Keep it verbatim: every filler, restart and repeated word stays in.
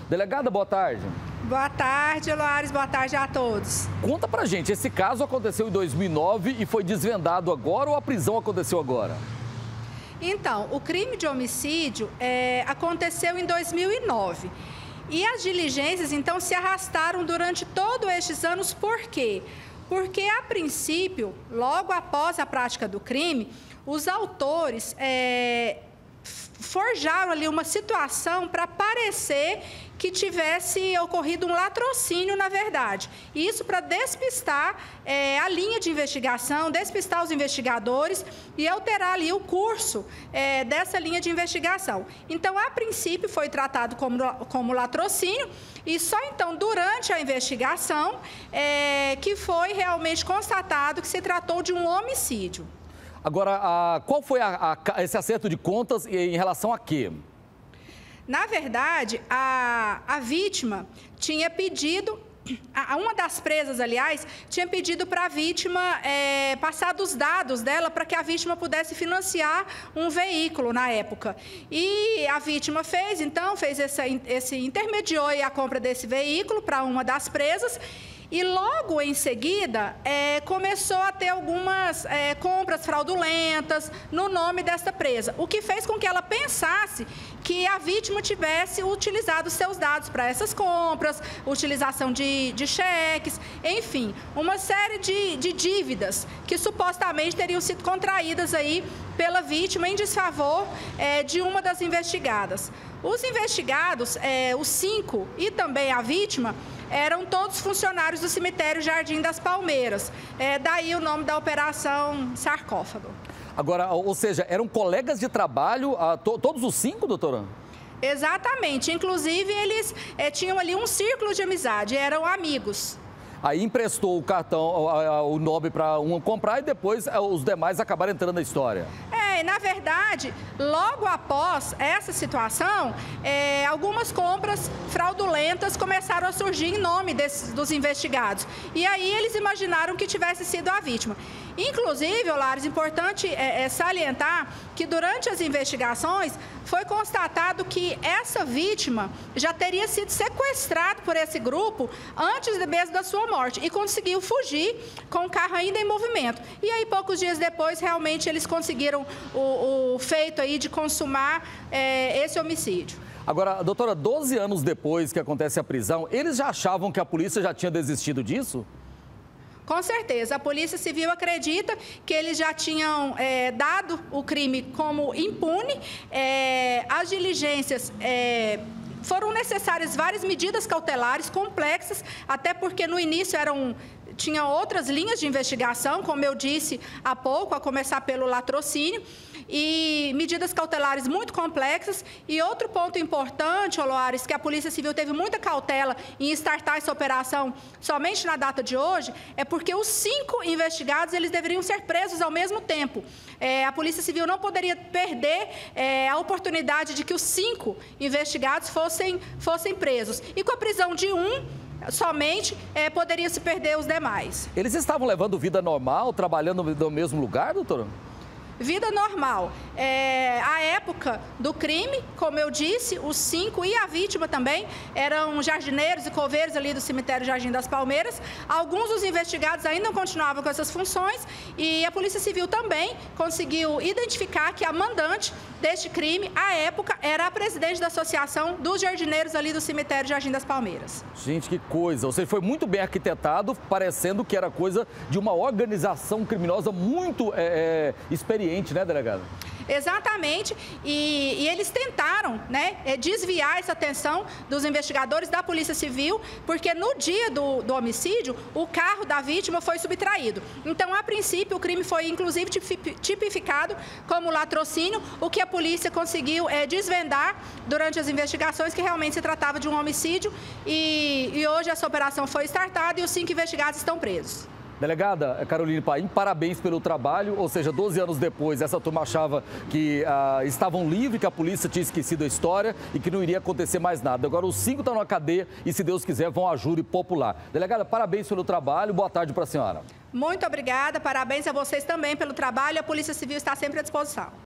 Delegada, boa tarde. Boa tarde, Loares. Boa tarde a todos. Conta pra gente, esse caso aconteceu em dois mil e nove e foi desvendado agora ou a prisão aconteceu agora? Então, o crime de homicídio é, aconteceu em dois mil e nove. E as diligências, então, se arrastaram durante todos estes anos. Por quê? Porque, a princípio, logo após a prática do crime, os autores é, forjaram ali uma situação para parecer que tivesse ocorrido um latrocínio, na verdade. Isso para despistar é, a linha de investigação, despistar os investigadores e alterar ali o curso é, dessa linha de investigação. Então, a princípio, foi tratado como, como latrocínio e só então, durante a investigação, é, que foi realmente constatado que se tratou de um homicídio. Agora, a, qual foi a, a, esse acerto de contas e em relação a quê? Na verdade, a, a vítima tinha pedido, a, uma das presas, aliás, tinha pedido para a vítima é, passar dos dados dela para que a vítima pudesse financiar um veículo na época. E a vítima fez, então, fez essa, esse intermediou a compra desse veículo para uma das presas. E logo em seguida, é, começou a ter algumas é, compras fraudulentas no nome dessa presa, o que fez com que ela pensasse que a vítima tivesse utilizado seus dados para essas compras, utilização de, de cheques, enfim, uma série de, de dívidas que supostamente teriam sido contraídas aí pela vítima em desfavor é, de uma das investigadas. Os investigados, é, os cinco e também a vítima, eram todos funcionários do cemitério Jardim das Palmeiras. É, daí o nome da operação Sarcófago. Agora, ou seja, eram colegas de trabalho, a, to, todos os cinco, doutora? Exatamente. Inclusive, eles é, tinham ali um círculo de amizade, eram amigos. Aí emprestou o cartão, o, o nome para um comprar e depois os demais acabaram entrando na história. É, na verdade, logo após essa situação, é, algumas compras fraudulentas começaram a surgir em nome desses, dos investigados. E aí eles imaginaram que tivesse sido a vítima. Inclusive, Olares, importante é, é salientar que durante as investigações foi constatado que essa vítima já teria sido sequestrada por esse grupo antes mesmo da sua morte e conseguiu fugir com o carro ainda em movimento. E aí, poucos dias depois, realmente eles conseguiram o, o feito aí de consumar é, esse homicídio. Agora, doutora, doze anos depois que acontece a prisão, eles já achavam que a polícia já tinha desistido disso? Com certeza. A Polícia Civil acredita que eles já tinham é, dado o crime como impune. É, as diligências... É, foram necessárias várias medidas cautelares complexas, até porque no início eram... tinha outras linhas de investigação, como eu disse há pouco, a começar pelo latrocínio, e medidas cautelares muito complexas. E outro ponto importante, Loares, que a Polícia Civil teve muita cautela em startar essa operação somente na data de hoje, é porque os cinco investigados eles deveriam ser presos ao mesmo tempo. É, a Polícia Civil não poderia perder é, a oportunidade de que os cinco investigados fossem, fossem presos. E com a prisão de um, somente é, poderia se perder os demais. Eles estavam levando vida normal, trabalhando no mesmo lugar, doutora? Vida normal. É, a época do crime, como eu disse, os cinco e a vítima também eram jardineiros e coveiros ali do cemitério Jardim das Palmeiras. Alguns dos investigados ainda continuavam com essas funções e a Polícia Civil também conseguiu identificar que a mandante deste crime, à época, era a presidente da Associação dos Jardineiros ali do cemitério Jardim das Palmeiras. Gente, que coisa. Ou seja, foi muito bem arquitetado, parecendo que era coisa de uma organização criminosa muito é, experiente. Né, delegado? Exatamente, e, e eles tentaram, né, desviar essa atenção dos investigadores da Polícia Civil, porque no dia do, do homicídio, o carro da vítima foi subtraído. Então, a princípio, o crime foi, inclusive, tipificado como latrocínio, o que a polícia conseguiu é, desvendar durante as investigações, que realmente se tratava de um homicídio, e, e hoje essa operação foi startada e os cinco investigados estão presos. Delegada Caroline Paim, parabéns pelo trabalho, ou seja, doze anos depois, essa turma achava que ah, estavam livres, que a polícia tinha esquecido a história e que não iria acontecer mais nada. Agora os cinco estão na cadeia e, se Deus quiser, vão a júri popular. Delegada, parabéns pelo trabalho, boa tarde para a senhora. Muito obrigada, parabéns a vocês também pelo trabalho, a Polícia Civil está sempre à disposição.